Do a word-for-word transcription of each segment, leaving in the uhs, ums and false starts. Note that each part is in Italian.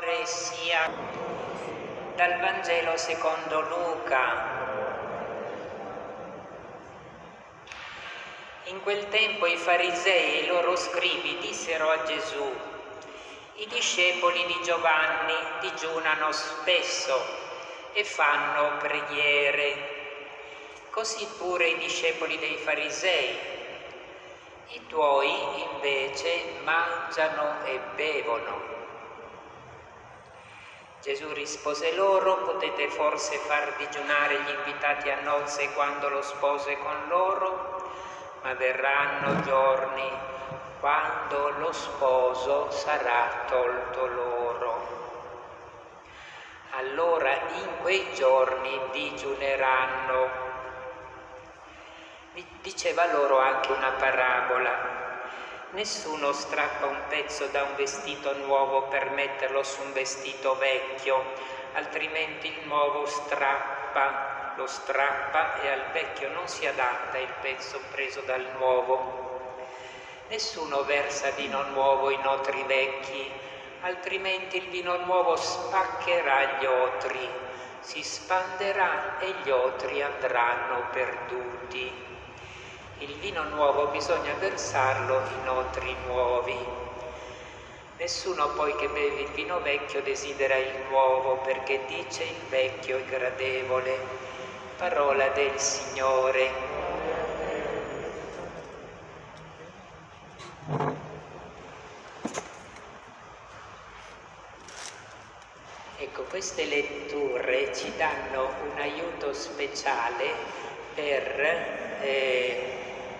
Signore sia dal Vangelo secondo Luca. In quel tempo i farisei e i loro scribi dissero a Gesù: i discepoli di Giovanni digiunano spesso e fanno preghiere, così pure i discepoli dei farisei. I tuoi invece mangiano e bevono. Gesù rispose loro: potete forse far digiunare gli invitati a nozze quando lo sposo è con loro? Ma verranno giorni quando lo sposo sarà tolto loro. Allora in quei giorni digiuneranno. Diceva loro anche una parabola. Nessuno strappa un pezzo da un vestito nuovo per metterlo su un vestito vecchio, altrimenti il nuovo strappa, lo strappa e al vecchio non si adatta il pezzo preso dal nuovo. Nessuno versa vino nuovo in otri vecchi, altrimenti il vino nuovo spaccherà gli otri, si spanderà e gli otri andranno perduti. Il vino nuovo bisogna versarlo in otri nuovi. Nessuno poi che beve il vino vecchio desidera il nuovo, perché dice il vecchio è gradevole. Parola del Signore. Ecco, queste letture ci danno un aiuto speciale per eh,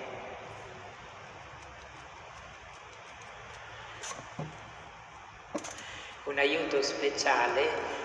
un aiuto speciale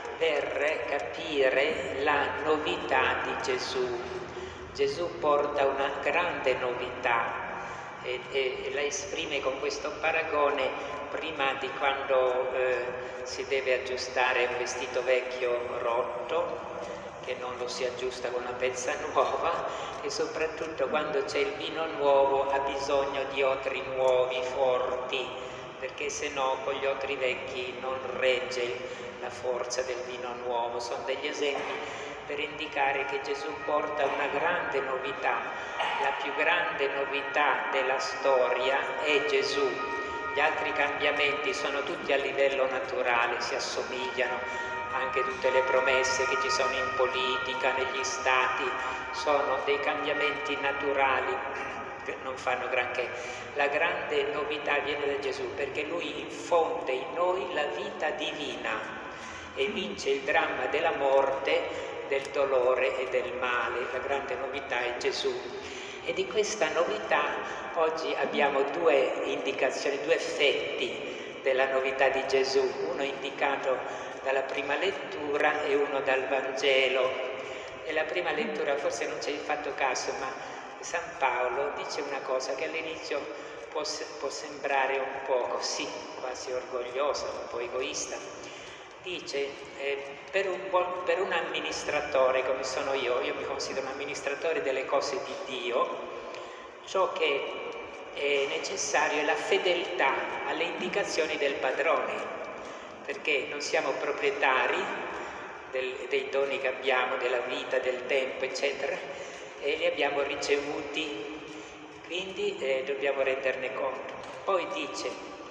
per capire la novità di Gesù. Gesù porta una grande novità e, e la esprime con questo paragone prima di quando eh, si deve aggiustare un vestito vecchio rotto, che non lo si aggiusta con una pezza nuova, e soprattutto quando c'è il vino nuovo ha bisogno di otri nuovi forti, perché se no con gli otri vecchi non regge la forza del vino nuovo. Sono degli esempi per indicare che Gesù porta una grande novità. La più grande novità della storia è Gesù. Gli altri cambiamenti sono tutti a livello naturale, si assomigliano. Anche tutte le promesse che ci sono in politica, negli stati, sono dei cambiamenti naturali, non fanno granché. La grande novità viene da Gesù, perché Lui infonde in noi la vita divina e vince il dramma della morte, del dolore e del male. La grande novità è Gesù. E di questa novità oggi abbiamo due indicazioni, due effetti della novità di Gesù, uno indicato dalla prima lettura e uno dal Vangelo. E la prima lettura forse non ci hai fatto caso, ma San Paolo dice una cosa che all'inizio può, può sembrare un po' così, quasi orgogliosa, un po' egoista. Dice, eh, per, un buon, per un amministratore come sono io, io mi considero un amministratore delle cose di Dio, ciò che è necessario è la fedeltà alle indicazioni del padrone, perché non siamo proprietari del, dei doni che abbiamo, della vita, del tempo, eccetera, e li abbiamo ricevuti, quindi eh, dobbiamo renderne conto. Poi dice: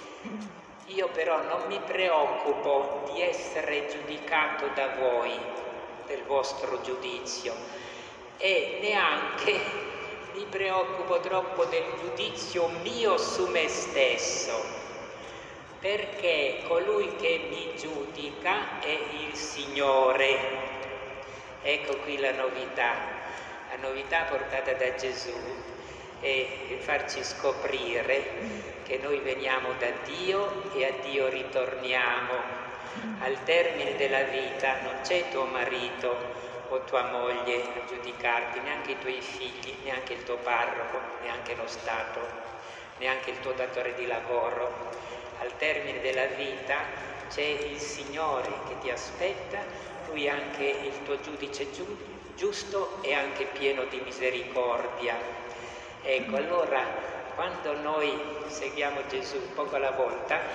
io però non mi preoccupo di essere giudicato da voi, del vostro giudizio, e neanche mi preoccupo troppo del giudizio mio su me stesso, perché colui che mi giudica è il Signore. Ecco qui la novità. La novità portata da Gesù è farci scoprire che noi veniamo da Dio e a Dio ritorniamo. Al termine della vita non c'è tuo marito o tua moglie a giudicarti, neanche i tuoi figli, neanche il tuo parroco, neanche lo Stato, neanche il tuo datore di lavoro. Al termine della vita c'è il Signore che ti aspetta, Lui è anche il tuo giudice giusto, giusto e anche pieno di misericordia. Ecco, allora quando noi seguiamo Gesù poco alla volta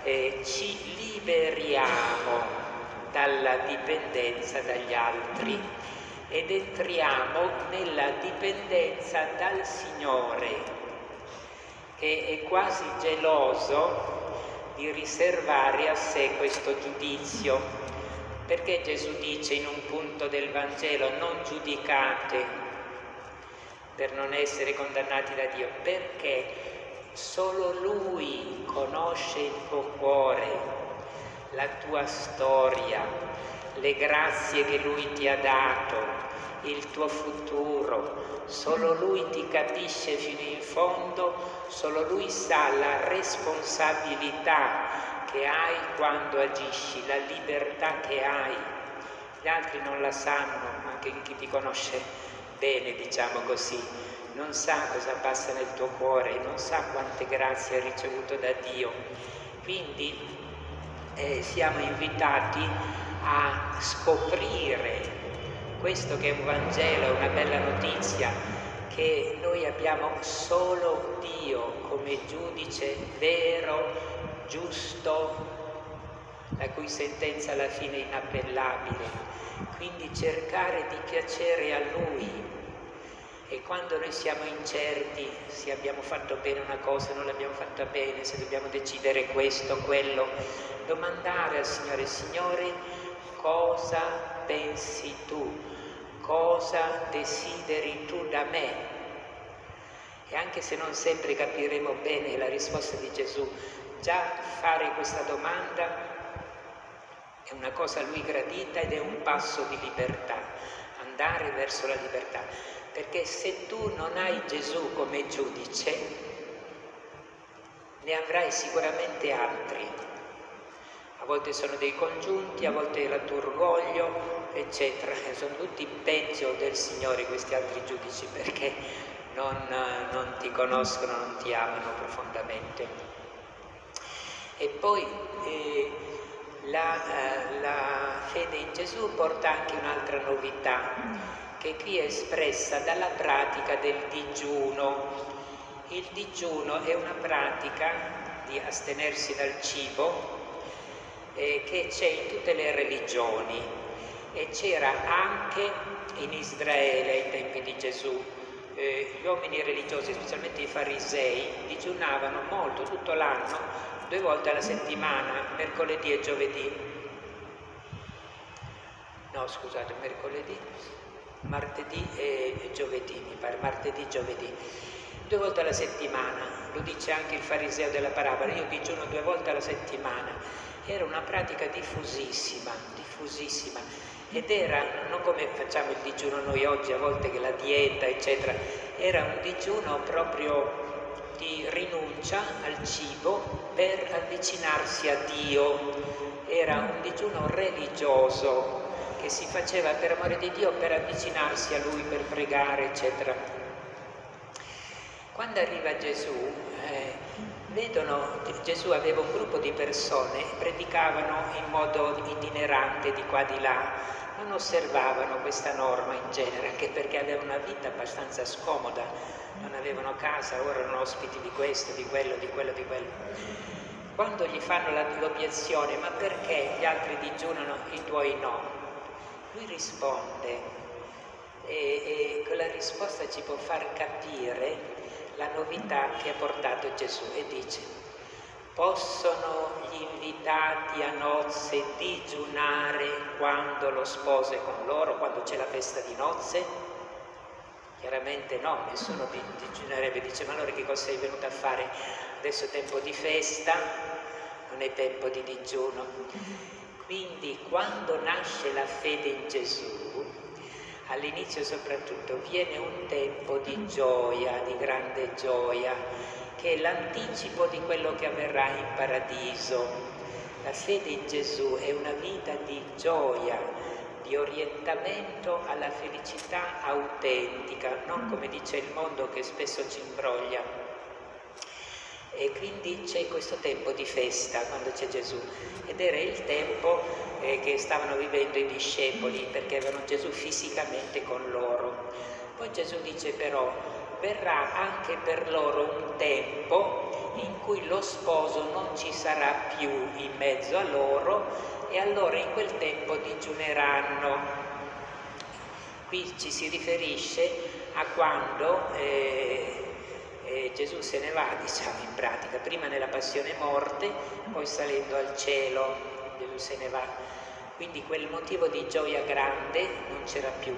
eh, ci liberiamo dalla dipendenza dagli altri ed entriamo nella dipendenza dal Signore, che è quasi geloso di riservare a sé questo giudizio, perché Gesù dice in un punto del Vangelo: non giudicate per non essere condannati da Dio, perché solo Lui conosce il tuo cuore, la tua storia, le grazie che Lui ti ha dato, il tuo futuro. Solo Lui ti capisce fino in fondo, solo Lui sa la responsabilità che hai quando agisci, la libertà che hai. Gli altri non la sanno, anche chi ti conosce bene, diciamo così, non sa cosa passa nel tuo cuore, non sa quante grazie hai ricevuto da Dio. Quindi Eh, siamo invitati a scoprire questo che è un Vangelo, una bella notizia, che noi abbiamo solo Dio come giudice vero, giusto, la cui sentenza alla fine è inappellabile. Quindi cercare di piacere a Lui. E quando noi siamo incerti se abbiamo fatto bene una cosa, non l'abbiamo fatta bene, se dobbiamo decidere questo, quello, domandare al Signore: Signore, cosa pensi tu? Cosa desideri tu da me? E anche se non sempre capiremo bene la risposta di Gesù, già fare questa domanda è una cosa a Lui gradita ed è un passo di libertà, andare verso la libertà. Perché se tu non hai Gesù come giudice, ne avrai sicuramente altri. A volte sono dei congiunti, a volte era il tuo orgoglio, eccetera. Sono tutti peggio del Signore questi altri giudici, perché non, non ti conoscono, non ti amano profondamente. E poi eh, la, eh, la fede in Gesù porta anche un'altra novità, che qui è espressa dalla pratica del digiuno. Il digiuno è una pratica di astenersi dal cibo eh, che c'è in tutte le religioni, e c'era anche in Israele ai tempi di Gesù. Eh, gli uomini religiosi, specialmente i farisei, digiunavano molto tutto l'anno, due volte alla settimana, mercoledì e giovedì. No, scusate, mercoledì, martedì e giovedì, mi pare, martedì e giovedì, due volte alla settimana. Lo dice anche il fariseo della parabola: io digiuno due volte alla settimana. Era una pratica diffusissima, diffusissima, ed era non come facciamo il digiuno noi oggi, a volte che la dieta, eccetera. Era un digiuno proprio di rinuncia al cibo per avvicinarsi a Dio. Era un digiuno religioso che si faceva per amore di Dio, per avvicinarsi a Lui, per pregare, eccetera. Quando arriva Gesù, eh, vedono, Gesù aveva un gruppo di persone, predicavano in modo itinerante di qua di là, non osservavano questa norma in genere, anche perché avevano una vita abbastanza scomoda, non avevano casa, ora erano ospiti di questo, di quello, di quello, di quello. Quando gli fanno l'obiezione: ma perché gli altri digiunano, i tuoi no? Lui risponde, e, e quella risposta ci può far capire la novità che ha portato Gesù, e dice: possono gli invitati a nozze digiunare quando lo sposo è con loro, quando c'è la festa di nozze? Chiaramente no, nessuno digiunerebbe. Dice: ma allora che cosa sei venuto a fare? Adesso è tempo di festa, non è tempo di digiuno. Quindi quando nasce la fede in Gesù, all'inizio soprattutto, viene un tempo di gioia, di grande gioia, che è l'anticipo di quello che avverrà in paradiso. La fede in Gesù è una vita di gioia, di orientamento alla felicità autentica, non come dice il mondo che spesso ci imbroglia. E quindi c'è questo tempo di festa quando c'è Gesù, ed era il tempo eh, che stavano vivendo i discepoli, perché avevano Gesù fisicamente con loro. Poi Gesù dice però: verrà anche per loro un tempo in cui lo sposo non ci sarà più in mezzo a loro e allora in quel tempo digiuneranno. Qui ci si riferisce a quando eh, eh, Gesù se ne va, diciamo in pratica, prima nella passione e morte, poi salendo al cielo, Gesù se ne va. Quindi quel motivo di gioia grande non c'era più.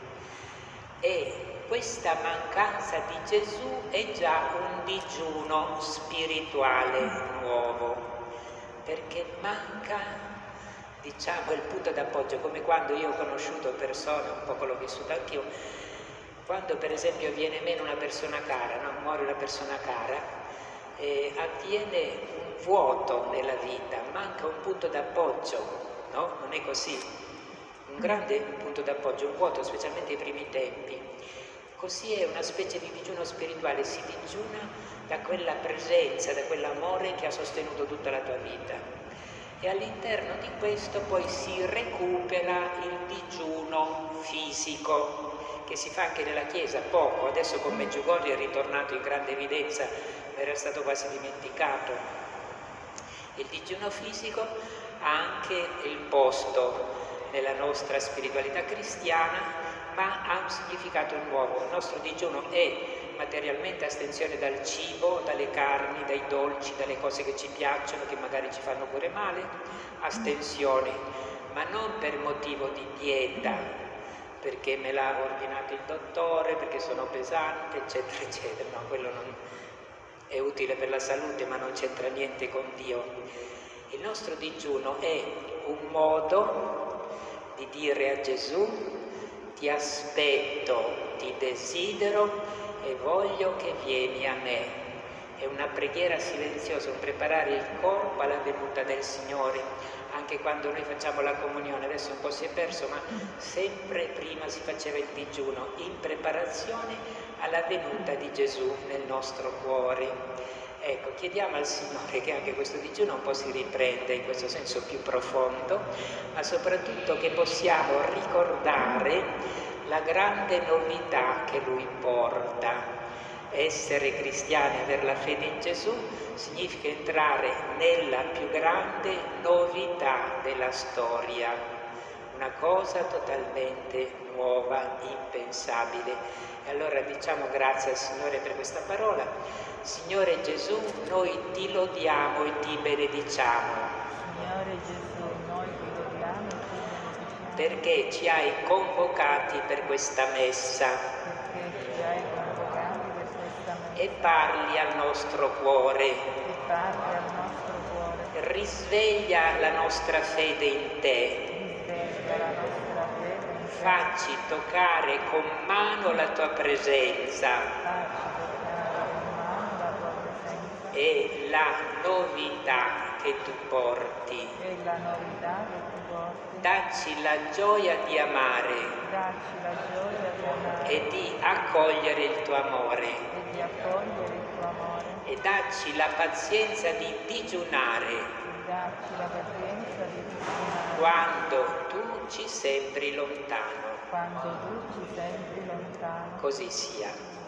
E questa mancanza di Gesù è già un digiuno spirituale nuovo, perché manca, diciamo, il punto d'appoggio, come quando io ho conosciuto persone, un po' l'ho vissuto anch'io, quando per esempio viene meno una persona cara, no? Muore una persona cara, eh, avviene un vuoto nella vita, manca un punto d'appoggio, no? Non è così? Un grande punto d'appoggio, un vuoto, specialmente ai primi tempi. Così è una specie di digiuno spirituale, si digiuna da quella presenza, da quell'amore che ha sostenuto tutta la tua vita. E all'interno di questo poi si recupera il digiuno fisico, che si fa anche nella Chiesa, poco, adesso con Medjugorje è ritornato in grande evidenza, era stato quasi dimenticato. Il digiuno fisico ha anche il posto nella nostra spiritualità cristiana, ma ha un significato nuovo. Il nostro digiuno è materialmente astensione dal cibo, dalle carni, dai dolci, dalle cose che ci piacciono, che magari ci fanno pure male, astensione, ma non per motivo di dieta, perché me l'ha ordinato il dottore, perché sono pesante, eccetera, eccetera. No, quello non è utile per la salute, ma non c'entra niente con Dio. Il nostro digiuno è un modo di dire a Gesù: ti aspetto, ti desidero e voglio che vieni a me. È una preghiera silenziosa, un preparare il corpo alla venuta del Signore. Anche quando noi facciamo la comunione, adesso un po' si è perso, ma sempre prima si faceva il digiuno in preparazione alla venuta di Gesù nel nostro cuore. Ecco, chiediamo al Signore che anche questo digiuno un po' si riprenda in questo senso più profondo, ma soprattutto che possiamo ricordare la grande novità che Lui porta. Essere cristiani, avere la fede in Gesù, significa entrare nella più grande novità della storia, una cosa totalmente nuova, impensabile. E allora diciamo grazie al Signore per questa parola. Signore Gesù, noi ti lodiamo e ti benediciamo. Signore Gesù, noi ti lodiamo e ti benediciamo. Perché ci hai convocati per questa messa. Perché ci hai convocati per questa messa. E parli al nostro cuore. E parli al nostro cuore. Risveglia la nostra fede in te. Risveglia la nostra fede in te. Facci toccare con mano la tua presenza. Facci toccare con mano la tua presenza. E la novità che tu porti. E la novità che tu porti. Dacci la gioia di amare. Dacci la gioia di amare. E di accogliere il tuo amore. E di accogliere il tuo amore. E dacci la pazienza di digiunare. E dacci la pazienza di digiunare. Quando tu ci sembri lontano. Quando tu ci sembri lontano. Così sia.